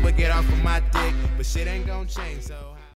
but get off of my dick. But shit ain't gon' change, so